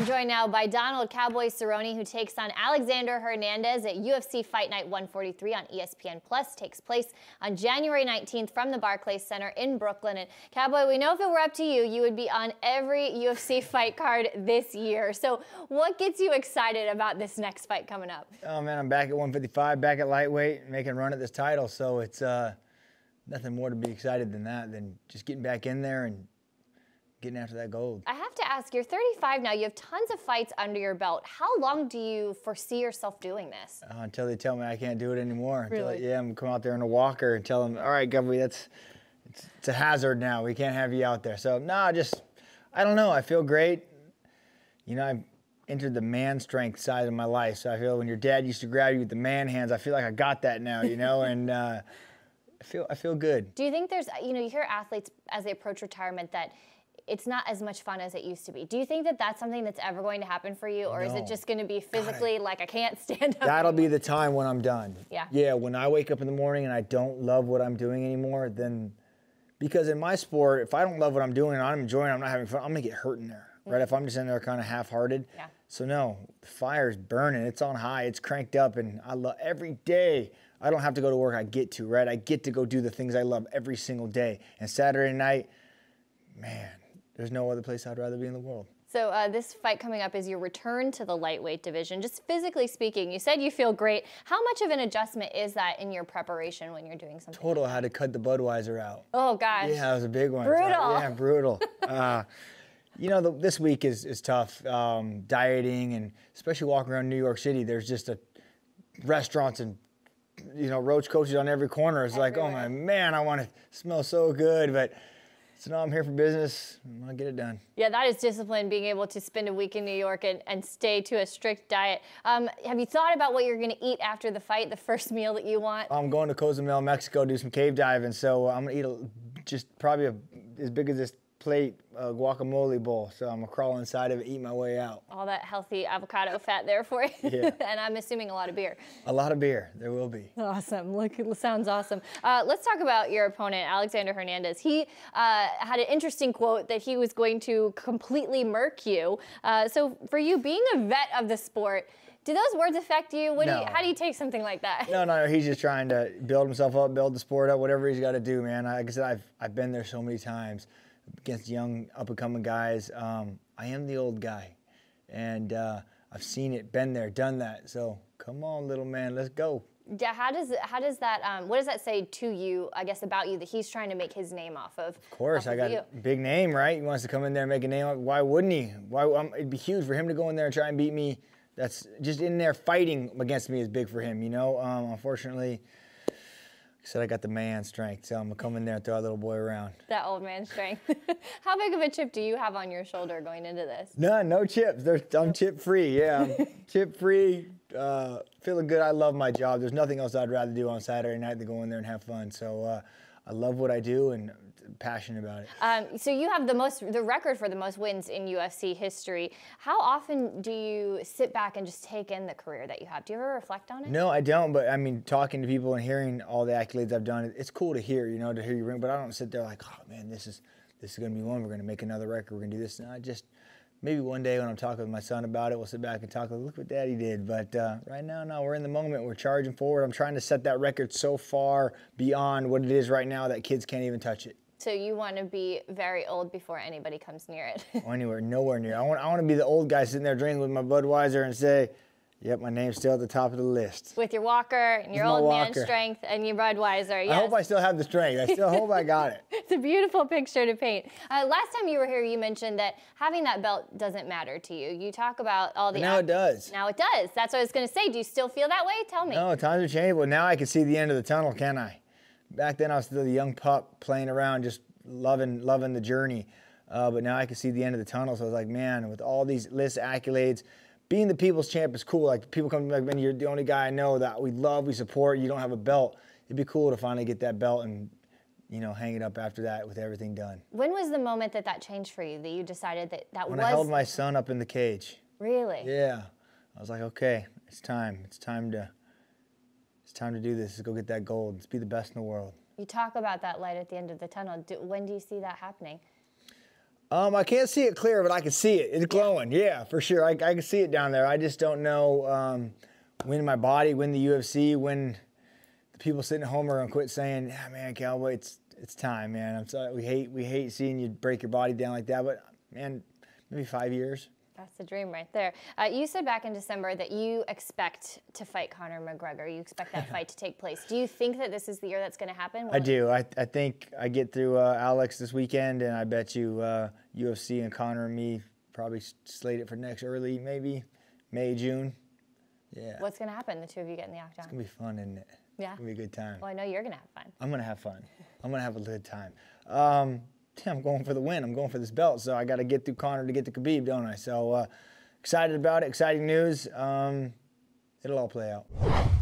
I'm joined now by Donald Cowboy Cerrone, who takes on Alexander Hernandez at UFC Fight Night 143 on ESPN+. Takes place on January 19th from the Barclays Center in Brooklyn. And Cowboy, we know if it were up to you, you would be on every UFC fight card this year. So what gets you excited about this next fight coming up? Oh man, I'm back at 155, back at lightweight, making a run at this title. So it's nothing more to be excited than that, than just getting back in there and getting after that gold. I have to ask, you're 35 now, you have tons of fights under your belt. How long do you foresee yourself doing this? Until they tell me I can't do it anymore. Really? Yeah, I'm gonna come out there in a walker and tell them, all right, Governor, it's a hazard now. We can't have you out there. So no, I don't know. I feel great. You know, I've entered the man strength side of my life. So I feel when your dad used to grab you with the man hands, I feel like I got that now, you know, and I feel good. Do you think there's, you know, you hear athletes as they approach retirement that it's not as much fun as it used to be. Do you think that that's something that's ever going to happen for you, or is it just going to be physically like I can't stand up? That'll be the time when I'm done. Yeah. Yeah, when I wake up in the morning and I don't love what I'm doing anymore, then, because in my sport, if I don't love what I'm doing and I'm enjoying it, I'm not having fun, I'm going to get hurt in there, right? If I'm just in there kind of half-hearted. Yeah. So no, the fire's burning, it's on high, it's cranked up, and I love every day. I don't have to go to work, I get to, right? I get to go do the things I love every single day. And Saturday night, man, there's no other place I'd rather be in the world. So this fight coming up is your return to the lightweight division. Just physically speaking, you said you feel great. How much of an adjustment is that in your preparation when you're doing something? Total, I had to cut the Budweiser out. Oh, gosh. Yeah, that was a big one. Brutal. Yeah, brutal. You know, this week is tough, dieting, and especially walking around New York City. There's just restaurants and, you know, roach coaches on every corner. It's like, oh my man, I want to smell so good, but so now I'm here for business. I'll get it done. Yeah, that is discipline, being able to spend a week in New York and stay to a strict diet. Have you thought about what you're going to eat after the fight, the first meal that you want? I'm going to Cozumel, Mexico, do some cave diving, so I'm going to eat just probably as big as this plate guacamole bowl. So I'm going to crawl inside of it, eat my way out. All that healthy avocado fat there for you. Yeah. And I'm assuming a lot of beer. A lot of beer. There will be. Awesome. Look, it sounds awesome. Let's talk about your opponent, Alexander Hernandez. He had an interesting quote that he was going to completely murk you. So for you, being a vet of the sport, do those words affect you? No. How do you take something like that? No, he's just trying to build himself up, build the sport up, whatever he's got to do, man. Like I said, I've been there so many times against young, up-and-coming guys. I am the old guy, and I've seen it, been there, done that. So come on, little man, let's go. Yeah, how does that, what does that say to you, I guess, about you, that he's trying to make his name off of? Of course, I got a big name, right? He wants to come in there and make a name. Why wouldn't he? It'd be huge for him to go in there and try and beat me. That's just in there fighting against me is big for him, you know? Unfortunately, like I said, I got the man strength, so I'm going to come in there and throw that little boy around. That old man strength. How big of a chip do you have on your shoulder going into this? None, no chips. I'm chip-free, yeah. I'm chip-free, feeling good. I love my job. There's nothing else I'd rather do on Saturday night than go in there and have fun. So I love what I do and passionate about it. So you have the record for the most wins in UFC history. How often do you sit back and just take in the career that you have? Do you ever reflect on it? No, I don't, but I mean, talking to people and hearing all the accolades I've done, it's cool to hear, you know, to hear you ring, but I don't sit there like, oh man, this is going to be one, we're going to make another record, we're going to do this. No, maybe one day when I'm talking with my son about it, we'll sit back and talk, look what Daddy did. But right now, no, we're in the moment. We're charging forward. I'm trying to set that record so far beyond what it is right now that kids can't even touch it. So you want to be very old before anybody comes near it? Nowhere near. I want to be the old guy sitting there drinking with my Budweiser and say, yep, my name's still at the top of the list. With your walker and your old man strength and your Budweiser, yes. I hope I still have the strength. I still hope I got it. It's a beautiful picture to paint. Last time you were here, you mentioned that having that belt doesn't matter to you. You talk about all the... Now it does. Now it does. That's what I was going to say. Do you still feel that way? Tell me. No, times are changing, but now I can see the end of the tunnel, can't I? Back then I was still a young pup playing around, just loving the journey. But now I can see the end of the tunnel. So I was like, man, with all these lists, accolades, being the people's champ is cool. Like people come to me like, man, you're the only guy I know that we love, we support. You don't have a belt. It'd be cool to finally get that belt and, you know, hang it up after that with everything done. When was the moment that changed for you, that you decided that when I held my son up in the cage. Really? Yeah. I was like, okay, it's time. It's time to do this. Let's go get that gold. Let's be the best in the world. You talk about that light at the end of the tunnel. When do you see that happening? I can't see it clear, but I can see it. It's glowing. Yeah, for sure. I can see it down there. I just don't know when my body, when the UFC, when the people sitting at home are gonna quit saying, "Yeah, man, Cowboy, it's time, man." I'm sorry. We hate seeing you break your body down like that, but man, maybe 5 years. That's the dream right there. You said back in December that you expect to fight Conor McGregor. You expect that fight to take place. Do you think that this is the year that's going to happen? I do. I think I get through Alex this weekend, and I bet you UFC and Conor and me probably slate it for next early, maybe May, June. Yeah. What's going to happen? The two of you get in the octagon. It's going to be fun, isn't it? Yeah. It's going to be a good time. Well, I know you're going to have fun. I'm going to have fun. I'm going to have a good time. I'm going for the win. I'm going for this belt, so I got to get through Conor to get to Khabib, don't I? So excited about it. Exciting news. It'll all play out.